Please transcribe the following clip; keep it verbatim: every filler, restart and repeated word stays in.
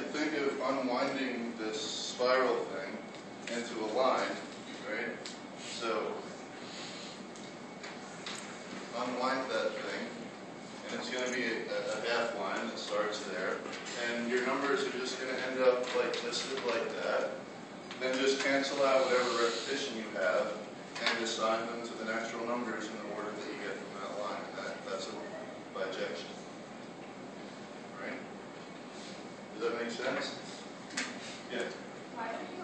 think of unwinding this spiral thing into a line, right? So unwind that thing, and it's going to be a, a half line that starts there, and your numbers are just going to end up like listed like that. Then just cancel out whatever repetition you have and assign them to the natural numbers in the order that you get from that line. And that, that's a bijection. Right? Does that make sense? Yeah. Why don't you